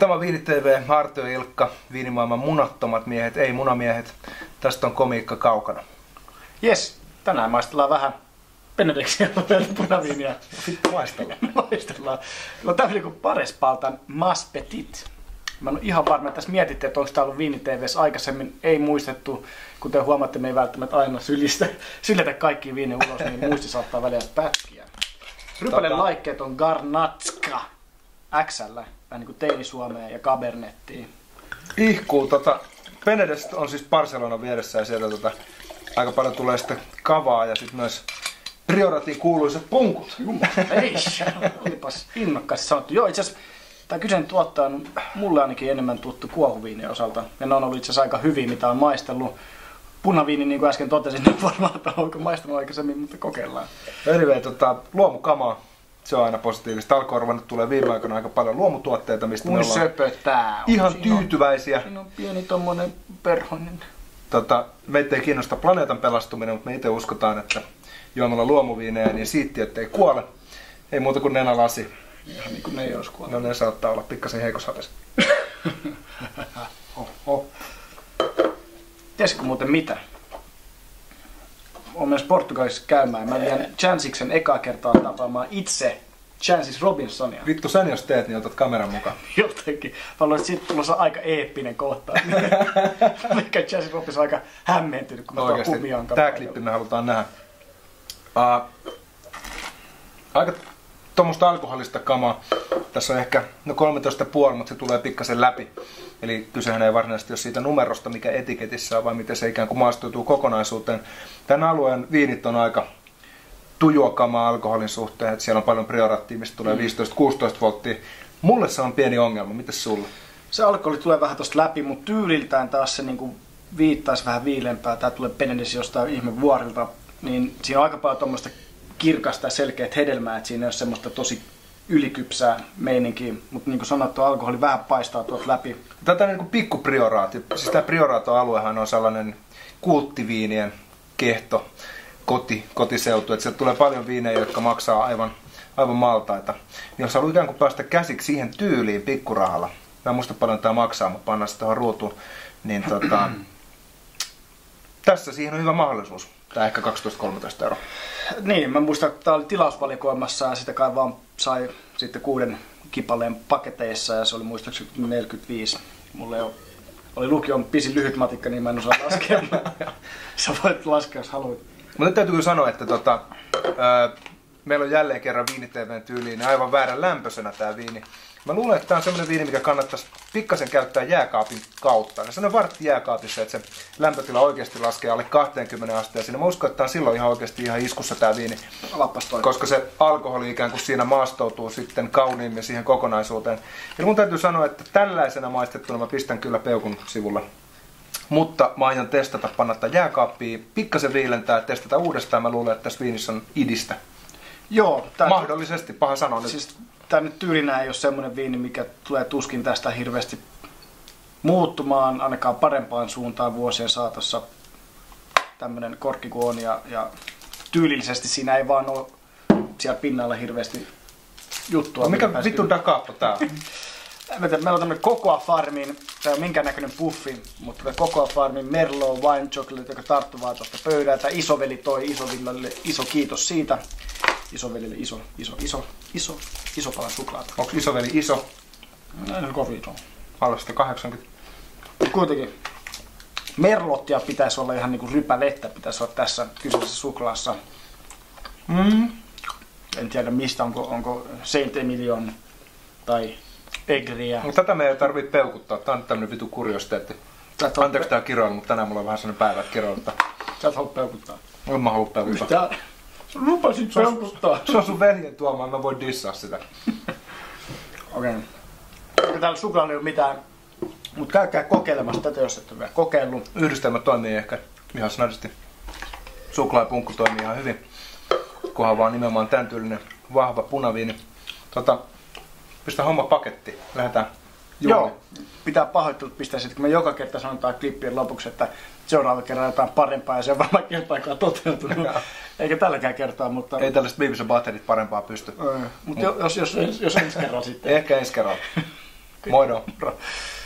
Tämä on Viini TV, Arto ja Ilkka, viinimaailman munattomat miehet, ei munamiehet. Tästä on komiikka kaukana. Jes, tänään maistellaan vähän Benedictsia punaviiniä. Sitten maistellaan. Maistellaan. No tämmöinen kuin Parespaltan Mas Petit. Mä en ole ihan varma, että tässä mietitte, että onko tämä ollut Viini TV:ssä aikaisemmin. Ei muistettu. Kuten huomaatte, me ei välttämättä aina syljetä kaikki viini ulos, niin muisti saattaa välillä pätkiä. Rypälen laikkeet on Garnatska XL, vähän niin kuin teini-suomea ja Cabernettia. Ihkuu, Benedict on siis Barcelonan vieressä ja sieltä aika paljon tulee sitten kavaa ja sitten myös Prioratin kuuluisat punkut. Ei, olipas innokkaasti sanottu. Joo, itse asiassa tämä kyseinen tuottaja on mulle ainakin enemmän tuttu kuohuviinien osalta. Ja ne on ollut itse asiassa aika hyviä, mitä on maistellut. Punaviini, niin kuin äsken totesin, ne varmaan onko maistanut aikaisemmin, mutta kokeillaan. Anyway, luomukamaa. Se on aina positiivista. Alkuarvon tulee viime aikoina aika paljon luomutuotteita, mistä me ollaan ihan tyytyväisiä. Siinä on pieni tommonen perhonen. Meitä ei kiinnosta planeetan pelastuminen, mutta me itse uskotaan, että juomalla luomuviinejä, niin siittiöt ei kuole. Ei muuta kuin nenälasi. Ihan niin kuin ne ei olisi kuollut. No ne saattaa olla pikkasen heikoshapes. Tiesitkö muuten mitä? Olen myös Portugalissa käymään. Mä vien Chansiksen ekaa kertaa tapaamaan itse Chansis Robinsonia. Vittu, sen jos teet, niin otat kameran mukaan. Jotenkin. Mä luulen, että siitä tulossa aika eeppinen kohta. Mikä Chansis Robinson on aika hämmentynyt, kun mä tuon kumiaan. Tää klippi me halutaan nähdä. Aika tuommoista alkoholista kamaa. Tässä on ehkä 13,5, mutta se tulee pikkasen läpi. Eli kysehän ei varsinaisesti ole siitä numerosta, mikä etiketissä on, vaan miten se ikään kuin maastoituu kokonaisuuteen. Tämän alueen viinit on aika tujua kamaa alkoholin suhteen, että siellä on paljon prioraattia, mistä tulee 15-16 volttia. Mulle se on pieni ongelma, mites sulla? Se alkoholi tulee vähän tosta läpi, mutta tyyliltään taas se niinku viittaisi vähän viilempää. Tää tulee Benedict jostain ihme vuorilta, niin siinä on aika paljon tuommoista kirkasta ja selkeät hedelmää, että siinä ei ole semmoista tosi ylikypsää meininkiä, mutta niin kuin sanottu, alkoholi vähän paistaa tuolta läpi. Tätä on niin kuin pikkuprioraati. Siis tämä prioraatoaluehan on sellainen kulttiviinien kehto, kotiseutu, että sieltä tulee paljon viinejä, jotka maksaa aivan maltaita. Niin jos haluaa ikään kuin päästä käsiksi siihen tyyliin pikkurahalla, mä en muista paljon tämä maksaa, mutta pannaan se tuohon ruutuun, niin tässä siihen on hyvä mahdollisuus. Tää ehkä 12-13 €. Niin, mä muistan, että tää oli tilausvalikoimassa ja sitä kai vaan sai sitten 6 kipaleen paketeissa ja se oli muistaakseni 45. Mulle oli lukion pisin lyhyt matikka, niin mä en osaa laskea. Sä voit laskea, jos haluat. Mutta nyt täytyy sanoa, että meillä on jälleen kerran Viini TV:n tyyliin aivan väärän lämpöisenä tää viini. Mä luulen, että tää on semmoinen viini, mikä kannattaisi pikkasen käyttää jääkaapin kautta. Ja semmoinen vartti jääkaapissa, että se lämpötila oikeasti laskee alle 20 asteeseen. Mä uskon, että tää on silloin ihan oikeasti ihan iskussa tää viini. Koska se alkoholi ikään kuin siinä maastoutuu sitten kauniimmin siihen kokonaisuuteen. Ja mun täytyy sanoa, että tällaisena maistettuna mä pistän kyllä peukun sivulla. Mutta mä aion testata, panna tää jääkaappiin, pikkasen viilentää, testata uudestaan. Mä luulen, että tässä viinissä on idistä. Joo. Mahdollisesti, paha sanoa nyt. Siis tämä nyt tyylinä ei ole semmoinen viini, mikä tulee tuskin tästä hirveästi muuttumaan, ainakaan parempaan suuntaan vuosien saatossa. Tämmöinen korkki kuin on ja tyylillisesti siinä ei vaan ole siellä pinnalla hirveästi juttua. No mikä vittu dakaappo tää on? Meillä on tämmöinen Cocoa Farmin, tämä on minkään näköinen puffi, mutta Cocoa Farmin Merlot Wine Chocolate, joka tarttuu vaan tuosta pöydältä. Isoveli toi Isovillelle iso kiitos siitä. Isovelille iso pala suklaata. Onko isoveli iso? Näin on kovin iso. Alle 180. Kuitenkin Merlottia pitäisi olla ihan niinku rypälettä, pitäisi olla tässä kyseisessä suklaassa. En tiedä mistä, onko Saint-Emilion tai Egriä. No, tätä me ei tarvitse peukuttaa, tää on tämmönen vitu kuriosteetti. Anteeksi tää kiroilu, mutta tänään mulla on vähän sellainen päivä, että kiroilta. Sä et halua peukuttaa. En mä halua peukuttaa. Lupasit peukuttaa. Se on sun veljen tuomaan, mä voin dissaa sitä. Okei. Täällä suklaalla ei ole mitään, mutta käykää kokeilemassa tätä, jos et ole vielä kokeillut. Yhdistelmä toimii ehkä ihan snadisti. Suklaa ja punkku toimii ihan hyvin. Kunhan vaan nimenomaan tän tyylinen vahva punaviini. Pistä homma paketti. Lähdetään juomaan. Joo, pitää pahoittelut pistää sitten, kun me joka kerta sanotaan klippien lopuksi, että seuraava kerran jotain parempaa ja se on varmaan kertaakaan toteutunut. Eikä tälläkään kertaa, mutta... Ei tällaiset viimeiset batterit parempaa pysty. Mutta jos ensi kerran sitten. Ehkä ensi kerran. Moido. Moro.